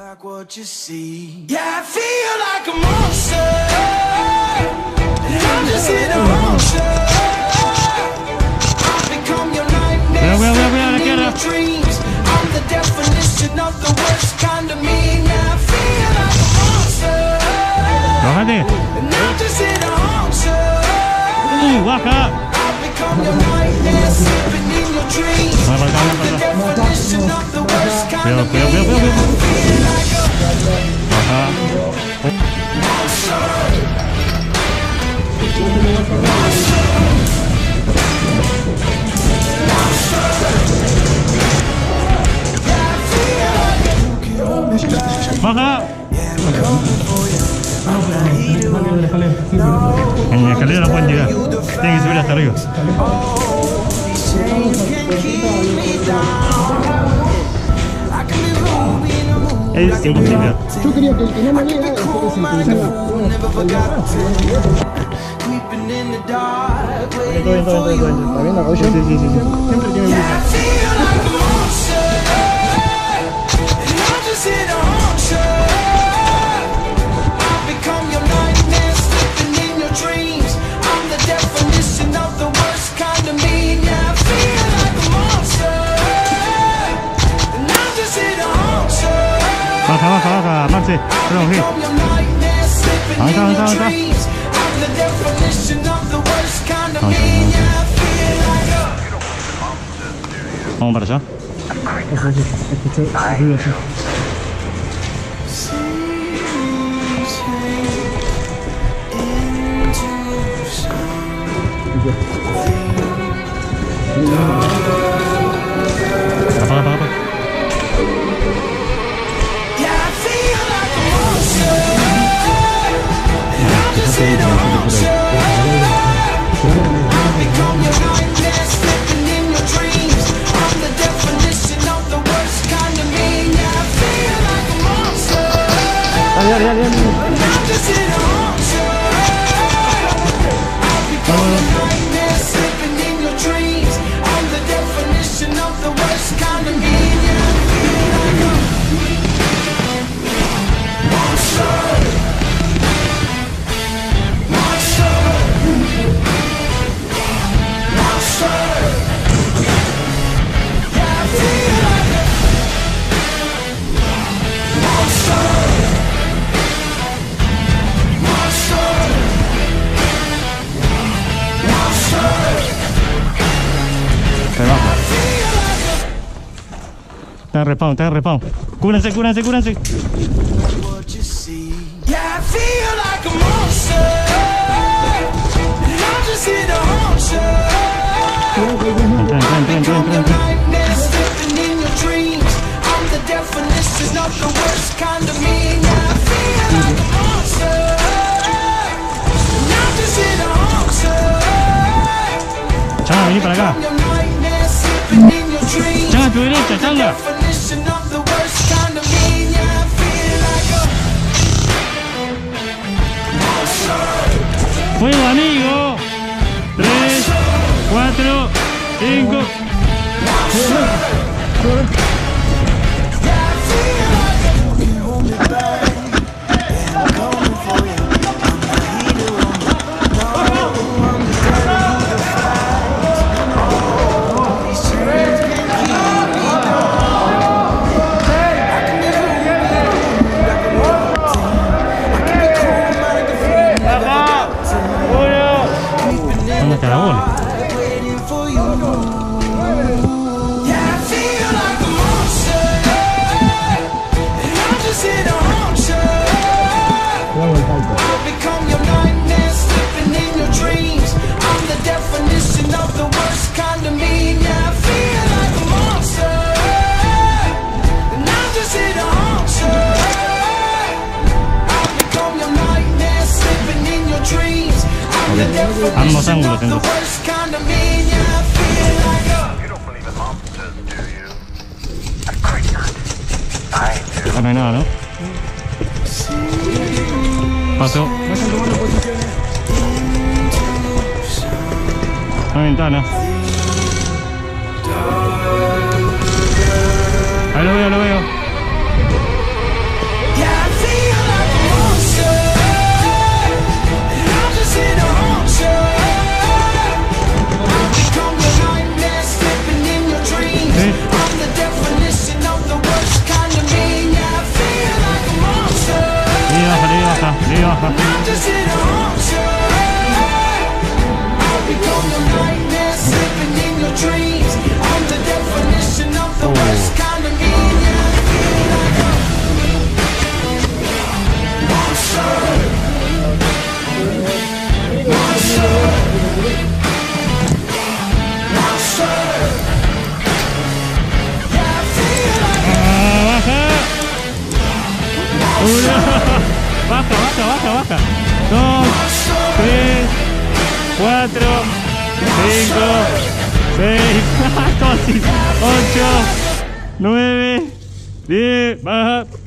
like what you see. Yeah, I feel like a monster, and I'm just in a motion. I've become your nightmare, sleeping in your dreams. I'm the definition of the worst kind of me. Yeah, I feel like a monster, and I'm just in a motion. Walk up. I've become your nightmare, sleeping in your dreams. I'm the definition of the worst kind of me. I feel like a En la escalera no pueden llegar. Tienen que subir hasta arriba. Es imposible. Yo quería que el que no me diga después se utilizaba. ¿Está bien la rodilla? Sí, sí, sí. Siempre tiene un Baja, baja, baja, Maxi. Perdón, sí. Avanza, avanza, avanza. Vamos para allá. Escuché ruido así. Apaga, apaga, apaga. Dale, dale, dale. Está en respawn, está en respawn. Cúrense, cúrense, cúrense. Entra. Changa, vení para acá. Changa a tu derecha, changa. ¡Fuego, amigo! 3, 4, 5. ¿Dónde está la bola? Ambos ángulos entonces. Acá no hay nada, ¿no? Pasó. Una ventana. Ahí lo veo, lo veo. I'm just here to haunt you. I'll become your nightmare, slipping in your dreams. I'm the definition of the worst kind of mean. Yeah, I feel like a monster. Monster. Monster. Yeah, I feel like Baja. 2, 3, 4, 5, 6, 8, 9, 10, baja.